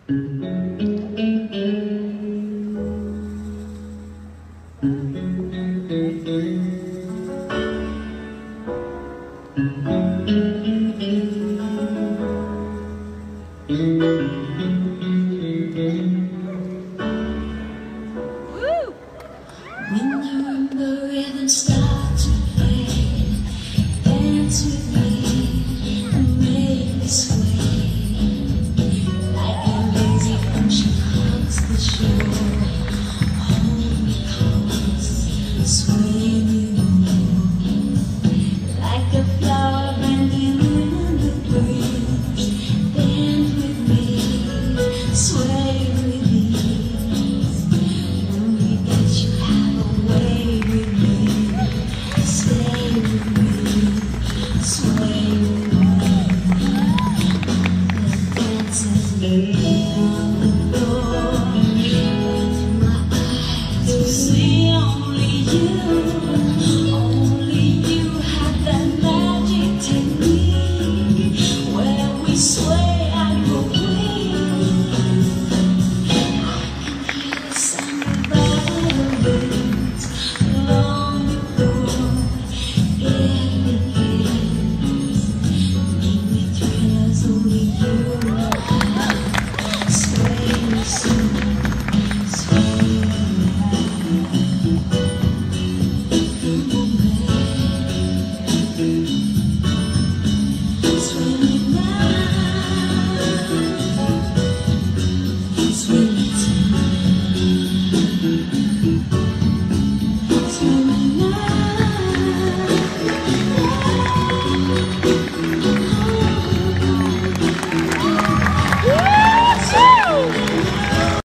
When the rumba rhythm starts to fade, dance with me and make me sway. Like a lazy ocean hugs the shore, hold me close, sway me more. Like a flower bending in the breeze, bend with me, sway with ease. Only that you have a way with me, stay with me, sway with me. The dancers lay on the floor, and my eyes will see only you have that magic technique where we sway and go weak. I can hear the sound of violins long before it begins. Make me thrillers only you know how. Sway me soon, sway me now.